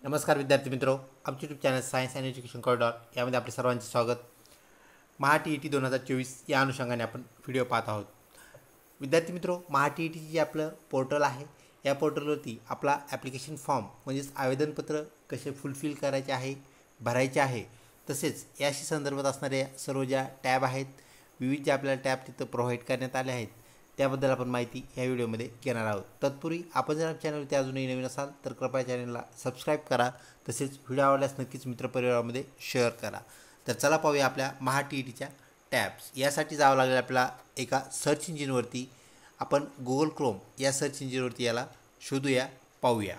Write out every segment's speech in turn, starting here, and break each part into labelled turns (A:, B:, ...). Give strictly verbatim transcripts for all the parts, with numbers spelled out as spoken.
A: नमस्कार विद्यार्थी मित्रों, आमचे YouTube channel science and education corridor यामध्ये आपले सर्वांचे स्वागत। महा टी ई टी दोन हजार चोवीस या अनुषंगाने आपण व्हिडिओ पाहत आहोत। विद्यार्थी मित्रों, महा टी ई टी जे आपलं पोर्टल आहे, या पोर्टलवरती आपला ॲप्लिकेशन फॉर्म म्हणजेच आवेदनपत्र कसे फुलफिल करायचे आहे, भरायचे आहे, तसेच याशी संदर्भात असणारे सर्व ज्या टॅब आहेत, विविध जे आपल्याला टॅब तिथं प्रोव्हाइड करण्यात आले आहेत, त्याबद्दल आपण माहिती या व्हिडिओमध्ये घेणार आहोत। तत्पूर्वी आपण जर चॅनलवरती अजूनही नवीन असाल तर कृपया चॅनलला सबस्क्राईब करा, तसेच व्हिडिओ आवडल्यास नक्कीच मित्रपरिवारामध्ये शेअर करा। तर चला पाहूया आपल्या महा टी ई टीच्या टॅब्स। यासाठी जावं लागेल आपल्याला एका सर्च इंजिनवरती। आपण गुगल क्रोम या सर्च इंजिनवरती याला शोधूया, पाहूया।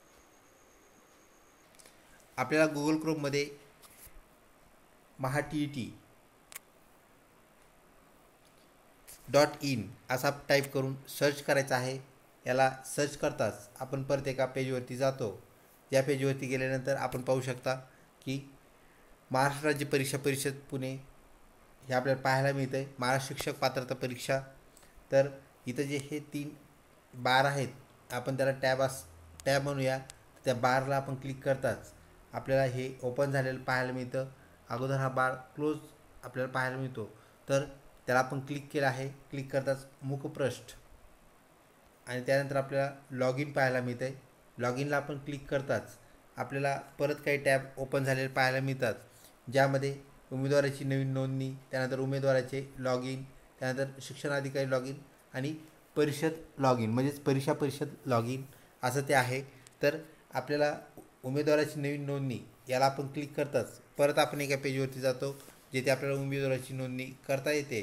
A: आपल्याला गुगल क्रोममध्ये Maha T E T dot in असा टाईप करून सर्च करायचा आहे। याला सर्च करताच आपण परत एका पेजवरती जातो। या पेजवरती गेल्यानंतर आपण पाहू शकता की महाराष्ट्र राज्य परीक्षा परिषद पुणे हे आपल्याला पाहायला मिळतं आहे। महाराष्ट्र शिक्षक पात्रता परीक्षा, तर इथं जे हे तीन बार आहेत, आपण त्याला टॅब अस टॅब म्हणूया। त्या बारला आपण क्लिक करताच आपल्याला हे ओपन झालेलं पाहायला मिळतं। अगोदर हा बार क्लोज आपल्याला पाहायला मिळतो, तर त्याला आपण क्लिक केलं आहे। क्लिक करताच मुखपृष्ठ आणि त्यानंतर आपल्याला लॉग इन पाहायला मिळतं आहे। लॉग इनला आपण क्लिक करताच आपल्याला परत काही टॅब ओपन झालेले पाहायला मिळतात, ज्यामध्ये उमेदवाराची नवीन नोंदणी, त्यानंतर उमेदवाराचे लॉग इन, त्यानंतर शिक्षणाधिकारी लॉग इन आणि परिषद लॉग इन म्हणजेच परीक्षा परिषद लॉग इन असं ते आहे। तर आपल्याला उमेदवाराची नवीन नोंदणी याला आपण क्लिक करताच परत आपण एका पेजवरती जातो, जेथे आपल्याला उमेदवाराची नोंदणी करता येते।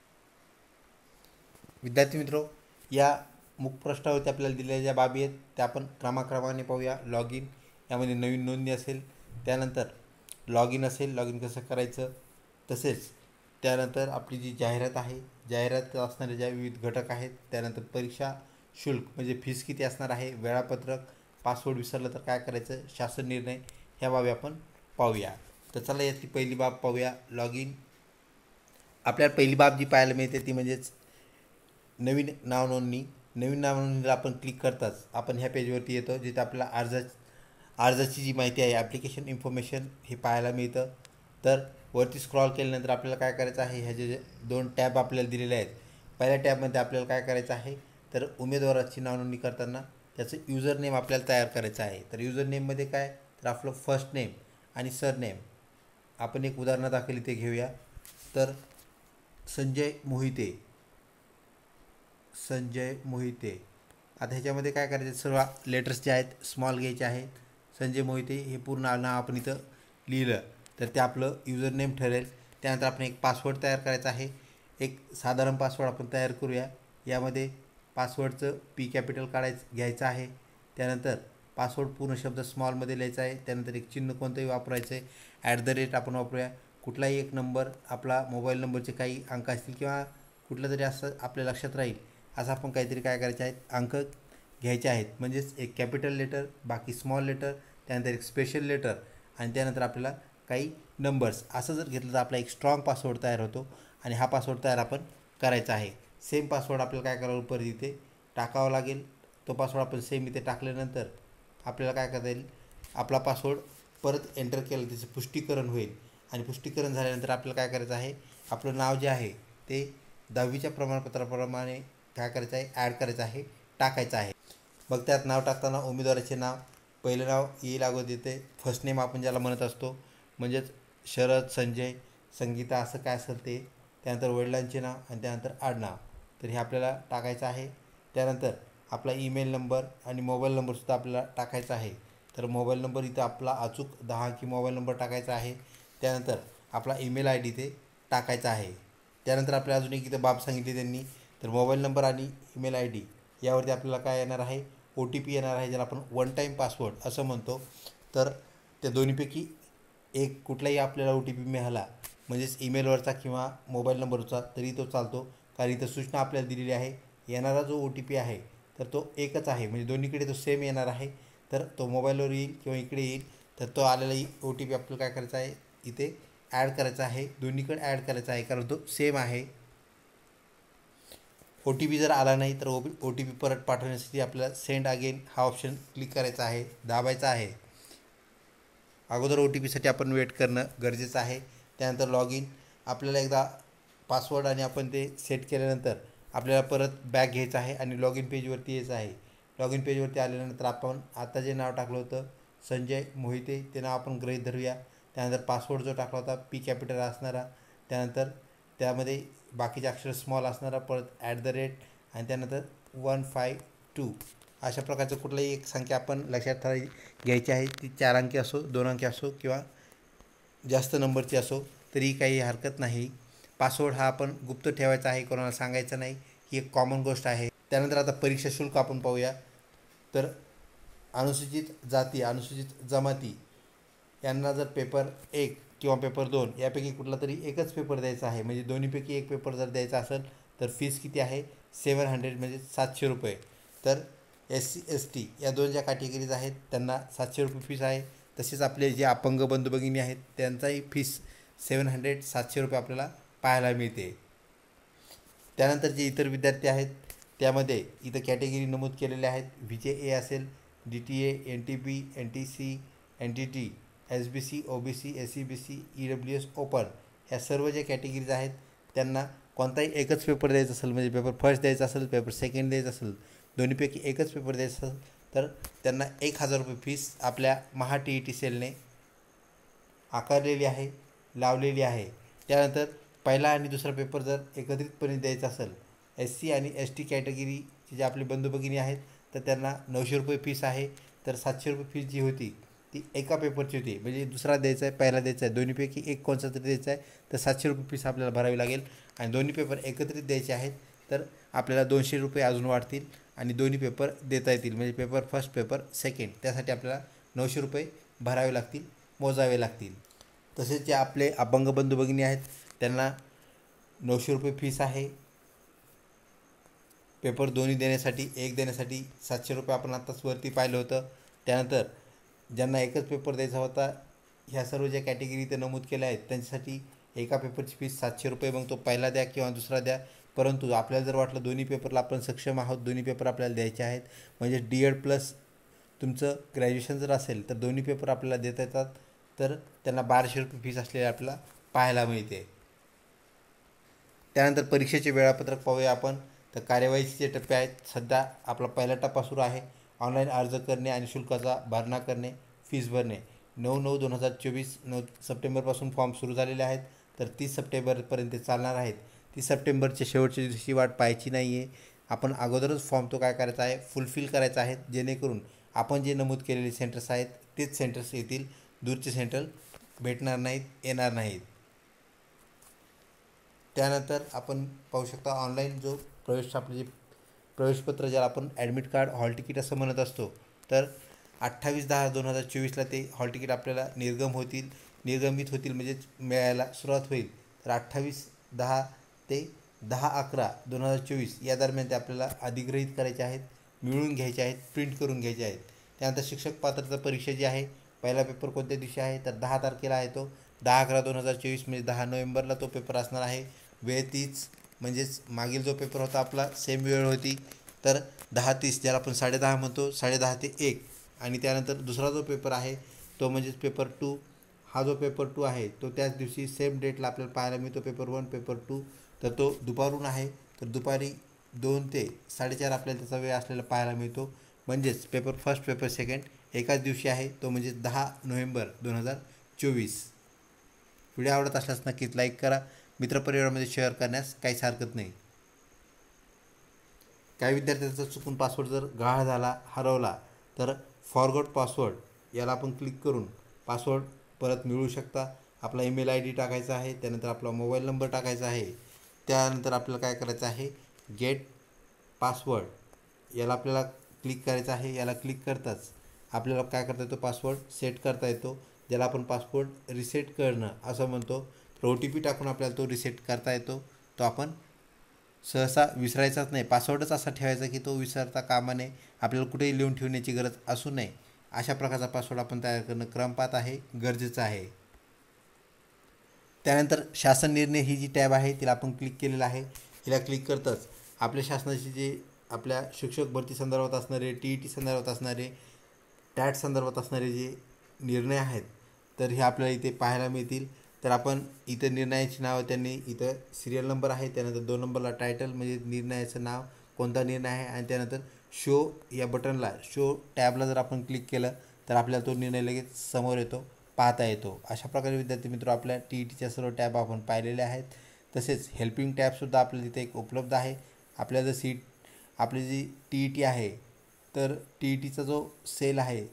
A: विद्यार्थी मित्रों, या मुखपृष्ठावरती आपल्याला दिलेल्या ज्या बाबी आहेत त्या आपण क्रमाक्रमाने पाहूया। लॉग इन यामध्ये नवीन नोंदणी असेल, त्यानंतर लॉग इन असेल, लॉग इन कसं करायचं, तसेच त्यानंतर आपली जी जाहिरात आहे, जाहिरात असणारे ज्या विविध घटक आहेत, त्यानंतर परीक्षा शुल्क म्हणजे फीस किती असणार आहे, वेळापत्रक, पासवर्ड विसरलं तर काय करायचं, शासन निर्णय, ह्या बाबी आपण पाहूया। तर चला याची पहिली बाब पाहूया, लॉग इन। आपल्याला पहिली बाब जी पाहायला मिळते ती म्हणजेच नवीन नाव नोंदणी। नवीन नाव नोंदणीला आपण क्लिक करताच आपण ह्या पेजवरती येतो, जिथे आपल्याला अर्ज अर्जाची जी माहिती आहे, ॲप्लिकेशन इन्फॉर्मेशन हे पाहायला मिळतं। तर वरती स्क्रॉल केल्यानंतर आपल्याला काय करायचं आहे, ह्या जे दोन टॅब आपल्याला दिलेले आहेत, पहिल्या टॅबमध्ये आपल्याला काय करायचं आहे, तर उमेदवाराची नाव नोंदणी करताना त्याचं युजर नेम आपल्याला तयार करायचं आहे। तर युजर नेममध्ये काय, तर आपलं फर्स्ट नेम आणि सर नेम। आपण एक उदाहरणादाखल इथे घेऊया, तर संजय मोहिते, संजय मोहिते। आता ह्याच्यामध्ये काय करायचं, सर्व लेटर्स जे आहेत स्मॉल घ्यायचे आहेत। संजय मोहिते हे पूर्ण नाव आपण इथं लिहिलं तर ते आपलं युजर नेम ठरेल। त्यानंतर आपण एक पासवर्ड तयार करायचा आहे। एक साधारण पासवर्ड आपण तयार करूया। यामध्ये पासवर्डचं पी कॅपिटल काढायचं घ्यायचं आहे। त्यानंतर पासवर्ड पूर्ण शब्द स्मॉलमध्ये लिहायचा आहे। त्यानंतर एक चिन्ह कोणतंही वापरायचं आहे, ॲट द रेट आपण वापरूया। कुठलाही एक नंबर, आपला मोबाईल नंबरचे काही अंक असतील किंवा कुठलं तरी असं आपल्या लक्षात राहील असं आपण काहीतरी काय करायचे आहेत, अंक घ्यायचे आहेत। म्हणजेच एक कॅपिटल लेटर, बाकी स्मॉल लेटर, त्यानंतर एक स्पेशल लेटर आणि त्यानंतर आपल्याला काही नंबर्स, असं जर घेतलं तर आपला एक स्ट्रॉंग पासवर्ड तयार होतो आणि हा पासवर्ड तयार आपण करायचा आहे। सेम पासवर्ड आपल्याला काय करावं, परत इथे टाकावं लागेल। तो पासवर्ड आपण सेम इथे टाकल्यानंतर आपल्याला काय करता येईल, आपला पासवर्ड परत एंटर केलं त्याचं पुष्टीकरण होईल आणि पुष्टीकरण झाल्यानंतर आपल्याला काय करायचं आहे, आपलं नाव जे आहे ते दहावीच्या प्रमाणपत्राप्रमाणे काय करायचं आहे, ॲड करायचं आहे, टाकायचं आहे। मग त्यात नाव टाकताना उमेदवाराचे नाव, पहिलं नाव येईल अगोदर येते, फर्स्ट नेम आपण ज्याला म्हणत असतो, म्हणजेच शरद, संजय, संगीता असं काय असेल ते, त्यानंतर वडिलांचे नाव आणि त्यानंतर आडनाव, तर हे आपल्याला टाकायचं आहे। त्यानंतर आपला ईमेल नंबर आणि मोबाईल नंबरसुद्धा आपल्याला टाकायचा आहे। तर मोबाईल नंबर इथं आपला अचूक दहा अंकी मोबाईल नंबर टाकायचा आहे। त्यानंतर आपला ईमेल आय डी ते टाकायचा आहे। त्यानंतर आपल्याला अजून एक इथं बाब सांगितली त्यांनी, तर मोबाईल नंबर आणि ईमेल आय डी यावरती आपल्याला काय येणार आहे, ओ टी पी येणार आहे, ज्याला आपण वन टाईम पासवर्ड असं म्हणतो। तर त्या दोन्हीपैकी एक कुठलाही आपल्याला ओ टी पी मिळाला, म्हणजेच ईमेलवरचा किंवा मोबाईल नंबरचा, तरी तो चालतो, कारण इथं सूचना आपल्याला दिलेली आहे। येणारा जो ओ टी पी आहे तर तो एकच आहे, म्हणजे दोन्हीकडे तो सेम येणार आहे। तर तो मोबाईलवर येईल किंवा इकडे येईल, तर तो आलेला ओ टी पी आपल्याला काय करायचा आहे, इथे ॲड करायचा आहे, दोन्हीकडे ॲड करायचा आहे, कारण तो सेम आहे। ओ टी पी जर आला नाही तर ओ टी पी परत पाठवण्यासाठी आपल्याला सेंड अगेन हा ऑप्शन क्लिक करायचा आहे, दाबायचा आहे। अगोदर ओ टी पीसाठी आपण वेट करणं गरजेचं आहे. त्यानंतर लॉग इन आपल्याला एकदा पासवर्ड आणि आपण ते सेट केल्यानंतर आपल्याला परत बॅक घ्यायचं आहे आणि लॉग इन पेजवरती यायचं आहे. लॉग इन पेजवरती आल्यानंतर आपण आता जे नाव टाकलं होतं संजय मोहिते ते नाव आपण गृहीत धरूया. त्यानंतर पासवर्ड जो टाकला होता पी कॅपिटल असणारा, त्यानंतर त्यामध्ये बाकीचे अक्षर स्मॉल असणारा, परत ॲट द रेट आणि त्यानंतर वन फाय टू अशा प्रकारचं कुठलाही एक संख्या आपण लक्षात ठेवाय घ्यायची आहे. ती चार अंकी असो, दोन अंकी असो किंवा जास्त नंबरची असो तरी काही हरकत नाही. पासवर्ड हा आपण गुप्त ठेवायचा आहे, कोणाला सांगायचं नाही, ही एक कॉमन गोष्ट आहे. त्यानंतर आता परीक्षा शुल्क आपण पाहूया. तर अनुसूचित जाती, अनुसूचित जमाती यांना जर पेपर एक किंवा पेपर दोन यापैकी कुठला तरी एकच पेपर द्यायचा आहे, म्हणजे दोन्हीपैकी एक पेपर जर द्यायचा असेल तर फीस किती आहे, सेवन हंड्रेड म्हणजे सातशे रुपये. तर एस सी एस टी या दोन ज्या कॅटेगरीज आहेत त्यांना सातशे रुपये फीस आहे. तसेच आपले जे अपंग बंधू भगिनी आहेत त्यांचाही फीस सेवन हंड्रेड सातशे रुपये आपल्याला पाहायला मिळते. त्यानंतर जे इतर विद्यार्थी आहेत त्यामध्ये इथं कॅटेगरी नमूद केलेले आहेत. व्ही जे ए असेल, D T A, N T P, N T C, N T T, S B C, O B C, S C B C, E W S open ह्या सर्व ज्या कॅटेगरीज आहेत त्यांना कोणताही एकच पेपर द्यायचा असेल, म्हणजे पेपर फर्स्ट द्यायचा असेल, पेपर सेकंड द्यायचा असेल, दोन्हीपैकी एकच पेपर द्यायचा असेल तर त्यांना एक हजार रुपये फीस आपल्या महा टी ई टी सेलने आकारलेली आहे, लावलेली आहे. त्यानंतर पहिला आणि दुसरा पेपर जर एकत्रितपणे द्यायचा असेल, एस सी आणि एस टी कॅटेगरीचे जे आपले बंधू भगिनी आहेत तर त्यांना नऊशे रुपये फीस आहे. तर सातशे रुपये फीस जी होती ती एका पेपरची होती, म्हणजे दुसरा द्यायचा आहे, पहिला द्यायचा आहे, दोन्हीपैकी एक कोणता तरी द्यायचा आहे तर सातशे रुपये फीस आपल्याला भरावी लागेल. आणि दोन्ही पेपर एकत्रित द्यायचे आहेत तर आपल्याला दोनशे रुपये अजून वाढतील आणि दोन्ही पेपर देता येतील, म्हणजे पेपर फर्स्ट, पेपर सेकंड, त्यासाठी आपल्याला नऊशे रुपये भरावे लागतील, मोजावे लागतील. तसेच जे आपले अपंग बंधू भगिनी आहेत त्यांना नऊशे रुपये फीस आहे. पेपर दोन्ही देण्यासाठी, एक देण्यासाठी सातशे रुपये आपण आत्ताच वरती पाहिलं होतं. त्यानंतर ज्यांना एकच पेपर द्यायचा होता ह्या सर्व ज्या कॅटेगरी ते नमूद केल्या आहेत त्यांच्यासाठी एका पेपरची फीस सातशे रुपये, मग तो पहिला द्या किंवा दुसरा द्या. परंतु आपल्याला जर वाटलं दोन्ही पेपरला आपण सक्षम आहोत, दोन्ही पेपर आपल्याला द्यायचे आहेत, म्हणजे डी एड प्लस तुमचं ग्रॅज्युएशन जर असेल तर दोन्ही पेपर आपल्याला देता येतात, तर त्यांना बाराशे रुपये फीस असलेली आपल्याला पाहायला मिळते. त्यानंतर परीक्षेचे वेळापत्रक पाहूया आपण. तर कार्यवाहीचे जे टप्पे आहेत, सध्या आपला पहिला टप्पा सुरू आहे. ऑनलाईन अर्ज करणे आणि शुल्काचा भरणा करणे, फीस भरणे. नऊ नऊ दोन हजार चोवीस नऊ सप्टेंबरपासून फॉर्म सुरू झालेले आहेत, तर तीस सप्टेंबरपर्यंत चालणार आहेत. तीस सप्टेंबरच्या शेवटच्या दिवशी वाट पाहायची नाही आहे. आपण अगोदरच फॉर्म तो काय करायचा आहे, फुलफिल करायचा आहे, जेणेकरून आपण जे नमूद केलेले सेंटर्स आहेत तेच सेंटर्स येतील, दूरचे सेंटर भेटणार नाहीत, येणार नाहीत. त्यानंतर आपण पाहू शकता ऑनलाईन जो प्रवेश, आपले जे प्रवेशपत्र ज्याला आपण ॲडमिट कार्ड, हॉल तिकीट असं म्हणत असतो, तर अठ्ठावीस दहा दोन हजार चोवीसला ते हॉल तिकीट आपल्याला निर्गम होतील, निर्गमित होतील म्हणजेच मिळायला सुरुवात होईल. तर अठ्ठावीस दहा ते दहा अकरा दोन हजार चोवीस या दरम्यान ते आपल्याला अधिग्रहित करायचे आहेत, मिळवून घ्यायचे आहेत, प्रिंट करून घ्यायचे आहेत. त्यानंतर शिक्षक पात्रता परीक्षा जी आहे, पहिला पेपर कोणत्या दिवशी आहे तर दहा तारखेला आहे, तो दहा अकरा दोन हजार चोवीस म्हणजे दहा नोव्हेंबरला तो पेपर असणार आहे. वेळ तीच, म्हणजेच मागील जो पेपर होता आपला सेम वेळ होती, तर दहा तीस ज्याला आपण साडे दहा म्हणतो, साडे दहा ते एक. आणि त्यानंतर दुसरा जो पेपर आहे तो म्हणजेच पेपर टू, हा जो पेपर टू आहे तो त्याच दिवशी सेम डेटला आपल्याला पाहायला मिळतो, पेपर वन, पेपर टू. तर तो दुपारून आहे, तर दुपारी दोन ते साडेचार आपल्याला त्याचा वेळ असलेला पाहायला मिळतो. म्हणजेच पेपर फर्स्ट, पेपर सेकंड एकाच दिवशी आहे, तो म्हणजे दहा नोव्हेंबर दोन हजार चोवीस. व्हिडिओ आवडत असल्यास नक्कीच लाईक करा, मित्रपरिवारामध्ये शेअर करण्यास काहीच हरकत नाही. काही विद्यार्थ्यांचा चुकून पासवर्ड जर गहाळ झाला, हरवला तर फॉरगॉट पासवर्ड याला आपण क्लिक करून पासवर्ड परत मिळवू शकता. आपला ईमेल आय डी टाकायचा आहे, त्यानंतर आपला मोबाईल नंबर टाकायचा आहे. त्यानंतर आपल्याला काय करायचं आहे, गेट पासवर्ड याला आपल्याला क्लिक करायचं आहे. याला क्लिक करताच आपल्याला काय करता येतो, पासवर्ड सेट करता येतो, ज्याला आपण पासवर्ड रिसेट करणं असं म्हणतो. तर ओ टी पी टाकून आपल्याला तो रिसेट करता येतो. तो आपण सहसा विसरायचाच नाही, पासवर्डच असा ठेवायचा की तो विसरता कामा नये, आपल्याला कुठेही लिहून ठेवण्याची गरज असू नये. अशा प्रकारचा पासवर्ड आपण तयार करणं क्रमपात आहे, गरजेचं आहे. त्यानंतर शासन निर्णय ही जी टॅब आहे तिला आपण क्लिक केलेलं आहे. हिला क्लिक करताच आपल्या शासनाचे जे आपल्या शिक्षक भरती संदर्भात असणारे, टी ई टी संदर्भात असणारे, टॅट संदर्भात असणारे जे निर्णय आहेत तर हे आपल्याला इथे पाहायला मिळतील. तर आपण इथं निर्णयाची नावं त्यांनी इथं सिरियल नंबर आहे, त्यानंतर दोन नंबरला टायटल म्हणजे निर्णयाचं नाव, कोणता निर्णय आहे, आणि त्यानंतर शो या बटनला, शो टॅबला जर आपण क्लिक केलं तर आपल्याला तो निर्णय लगेच समोर येतो, पाहता येतो. अशा प्रकारे विद्यार्थी मित्र आपल्या टी ई टीच्या सर्व टॅब आपण पाहिलेले आहेत. तसेच हेल्पिंग टॅबसुद्धा आपल्या तिथे एक उपलब्ध आहे. आपल्या जर सीट आपली जी टी ई टी आहे, तर टी ई टीचा जो सेल आहे,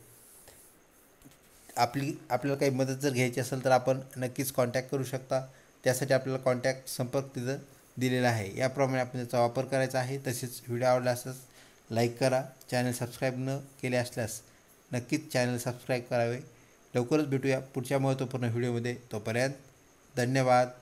A: आपली आपल्याला काही मदत जर घ्यायची असेल तर आपण नक्कीच कॉन्टॅक्ट करू शकता. त्यासाठी आपल्याला कॉन्टॅक्ट संपर्क तिथं दिलेला आहे. याप्रमाणे आपण त्याचा वापर करायचा आहे. तसेच व्हिडिओ आवडला असल्यास लाईक करा. चॅनल सबस्क्राईब न केले असल्यास नक्कीच चॅनल सबस्क्राईब करावे. लवकरच भेटूया पुढच्या महत्त्वपूर्ण व्हिडिओमध्ये. तोपर्यंत धन्यवाद.